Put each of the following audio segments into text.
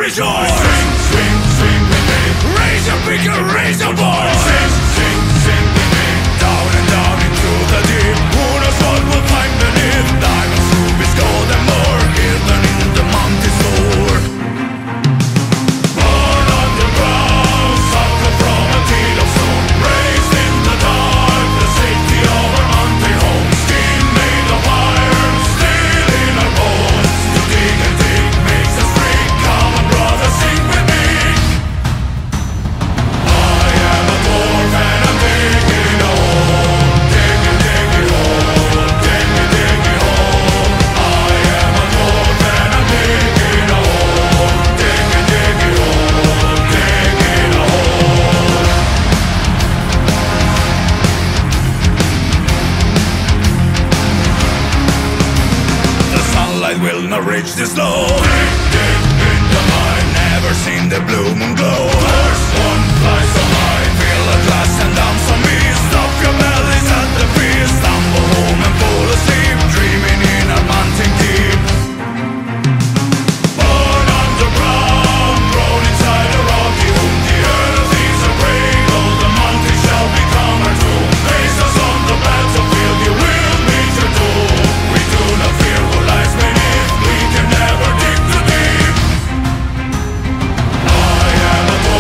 rejoice. Sing, sing, sing with me. Raise your bigger, raise your voice. Sing, sing, sing with me. Down and down into the deep. Who knows what we'll find beneath? Diamonds, rubies, gold and more, hidden in the mountain's floor. Born underground, suffer from a deed of stone. Raised in the dark, the safety of our mountain home. Skin made of iron, steel in our bones. To dig and dig makes us free. Come on brother, sing with me. I am a dwarf and I'm digging a hole. Digging, digging hole. Digging, digging hole. I am a dwarf and I'm digging a hole. Digging, digging hole. Digging a hole. The sunlight will not reach this low. Dig, dig in the mine. Never seen the blue moon glow. First one flies so high. Feel a glass and dance on me. Stop your bellies at the feast. Stumble home and fall asleep. Dreaming in a mountain deep. Born underground, grown inside a rocky womb. The earth is a grave. All the mountains shall become our tomb. Face us on the battlefield. You will meet your doom. We do not fear who lies beneath. We can never dig too deep. I am a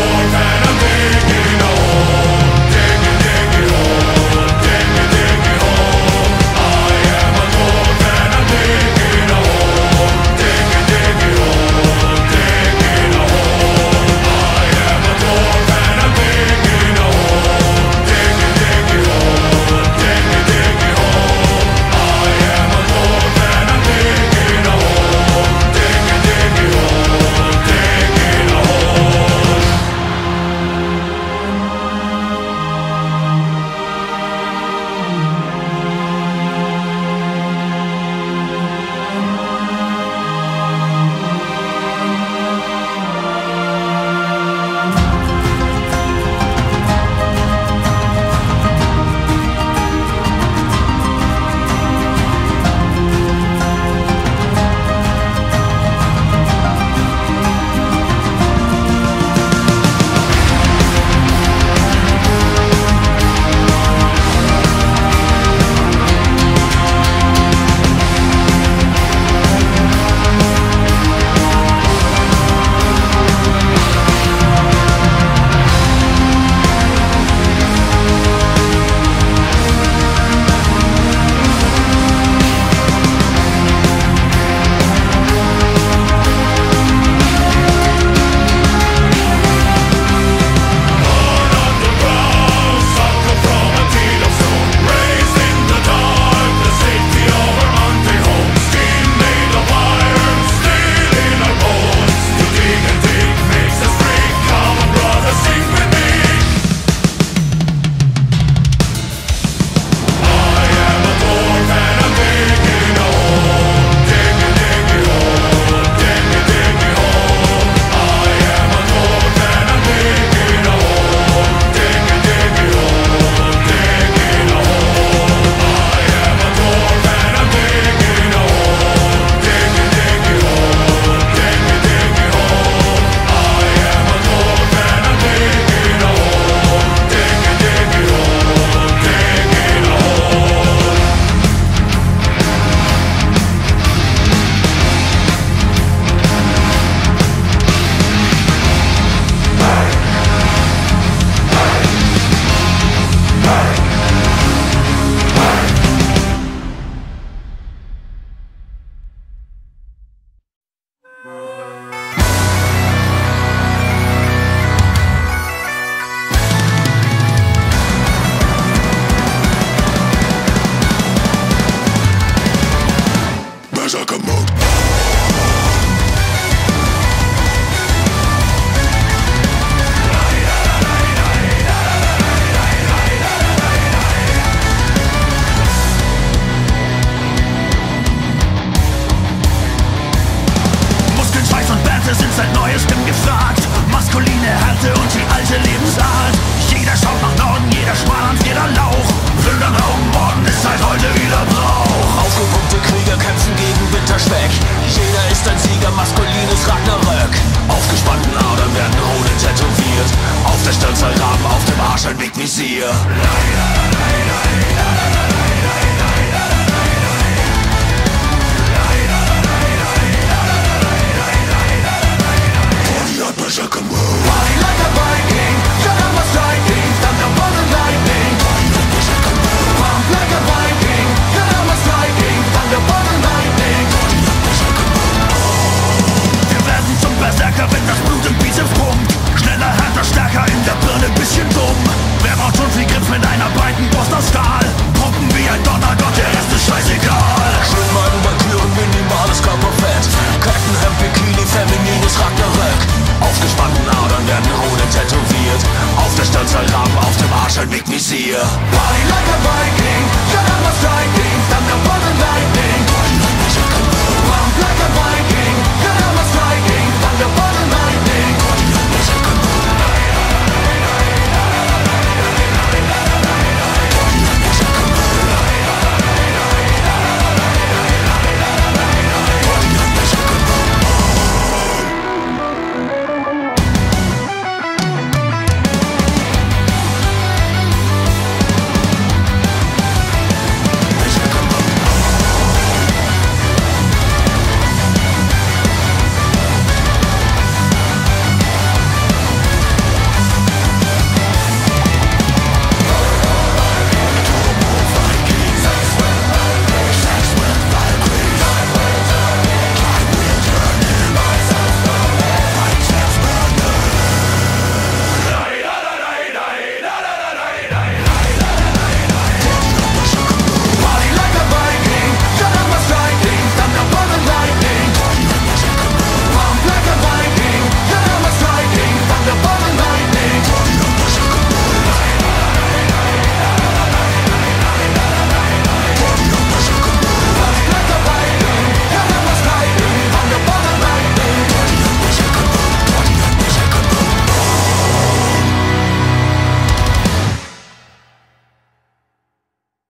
wir. Party like a Viking, shut up my striking.